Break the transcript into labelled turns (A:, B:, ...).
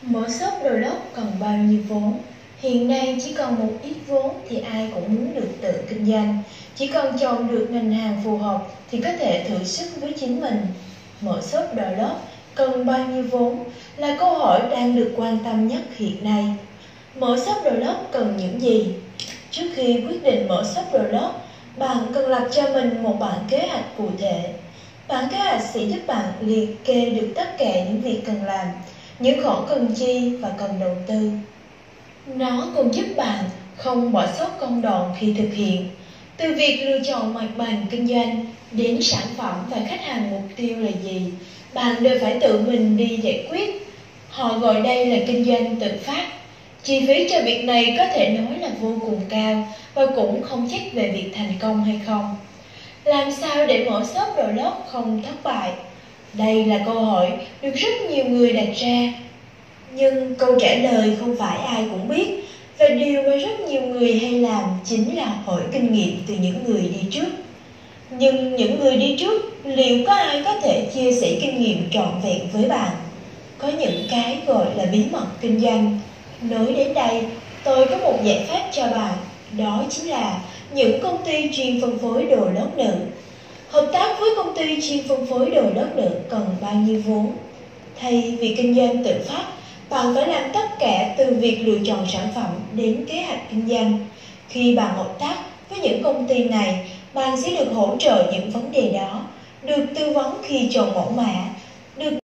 A: Mở shop đồ lót cần bao nhiêu vốn? Hiện nay chỉ cần một ít vốn thì ai cũng muốn được tự kinh doanh. Chỉ cần chọn được ngành hàng phù hợp thì có thể thử sức với chính mình. Mở shop đồ lót cần bao nhiêu vốn là câu hỏi đang được quan tâm nhất hiện nay. Mở shop đồ lót cần những gì? Trước khi quyết định mở shop đồ lót, bạn cần lập cho mình một bản kế hoạch cụ thể. Bản kế hoạch sẽ giúp bạn liệt kê được tất cả những việc cần làm, những khoản cần chi và cần đầu tư. Nó còn giúp bạn không bỏ sót công đoạn khi thực hiện. Từ việc lựa chọn mặt bằng kinh doanh đến sản phẩm và khách hàng mục tiêu là gì, bạn đều phải tự mình đi giải quyết. Họ gọi đây là kinh doanh tự phát. Chi phí cho việc này có thể nói là vô cùng cao và cũng không chắc về việc thành công hay không. Làm sao để mở shop đồ lót không thất bại? Đây là câu hỏi được rất nhiều người đặt ra. Nhưng câu trả lời không phải ai cũng biết, và điều mà rất nhiều người hay làm chính là hỏi kinh nghiệm từ những người đi trước. Nhưng những người đi trước, liệu có ai có thể chia sẻ kinh nghiệm trọn vẹn với bạn? Có những cái gọi là bí mật kinh doanh. Nói đến đây, tôi có một giải pháp cho bạn, đó chính là những công ty chuyên phân phối đồ lót nữ. Hợp tác với công ty chuyên phân phối đồ lót nữ cần bao nhiêu vốn? Thay vì kinh doanh tự phát, bạn phải làm tất cả từ việc lựa chọn sản phẩm đến kế hoạch kinh doanh. Khi bạn hợp tác với những công ty này, bạn sẽ được hỗ trợ những vấn đề đó, được tư vấn khi chọn mẫu mã, được